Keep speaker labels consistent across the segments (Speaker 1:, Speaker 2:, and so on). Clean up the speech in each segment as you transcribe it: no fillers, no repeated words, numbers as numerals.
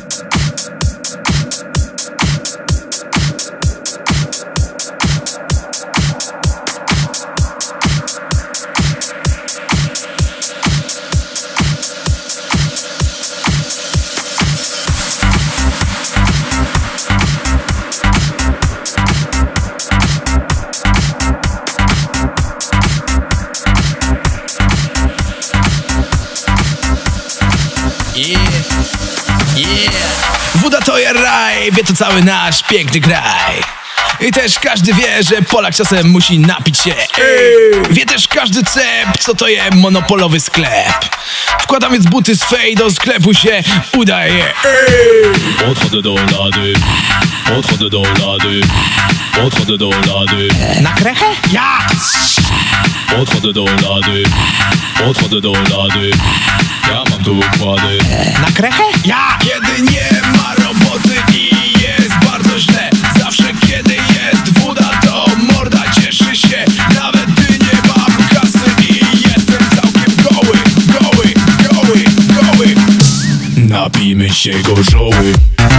Speaker 1: Woda to jest raj, wie to cały nasz piękny kraj. I też każdy wie, że Polak czasem musi napić się. Wie też każdy cep, co to jest monopolowy sklep. Wkładam więc buty swej, do sklepu się udaje.
Speaker 2: Podchodzę do lady, podchodzę do lady, podchodzę do lady.
Speaker 1: Na krechę? Ja!
Speaker 2: Podchodzę do lady, podchodzę do lady. Ja mam tu układy.
Speaker 1: Na krechę? Ja! Kiedy nie ma roboty i jest bardzo źle, zawsze kiedy jest woda, to morda cieszy się. Nawet gdy nie mam kasy i jestem całkiem goły, goły, goły, goły. Napijmy się gorzoły.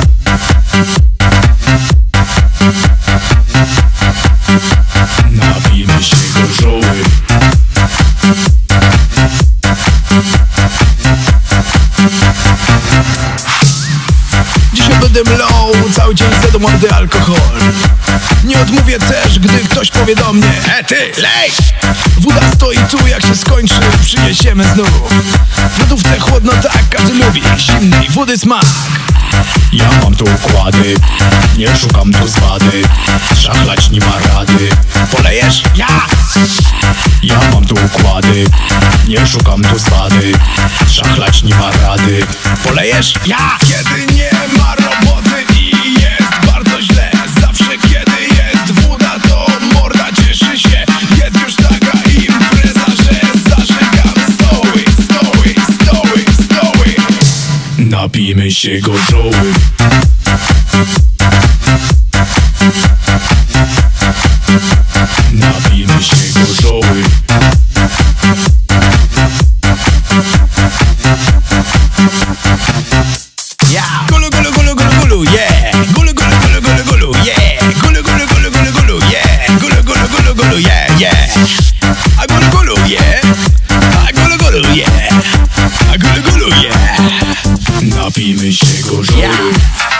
Speaker 1: Napijmy się gorzoły. Dzisiaj będę mlął cały dzień do mordy alkohol. Nie odmówię też, gdy ktoś powie do mnie: ty, lej! Woda stoi tu, jak się skończy, przyniesiemy znów. W lodówce chłodno, tak każdy lubi zimnej wody smak. Ja mam tu układy, nie szukam tu zwady. Szachlać nie ma rady. Polejesz? Ja! Ja mam tu układy, nie szukam tu zwady. Szachlać nie ma rady. Polejesz? Ja! Kiedy nie ma roboty i jest bardzo źle, zawsze kiedy jest woda, to morda cieszy się. Jest już taka impreza, że zażegam stoły, stoły, stoły, stoły. Napijmy się gorzoły. Napijmy się gorzoły. Gulu, gulu, gulu, gulu, gulu, yeah. Gulu, gulu, gulu, gulu, gulu, yeah. Gulu, gulu, gulu, gulu, gulu, yeah. Gulu, gulu, gulu, gulu, yeah, yeah. A gulu, gulu, yeah. A gulu, gulu, yeah. A gulu, gulu, yeah. Napijmy się gorzoły.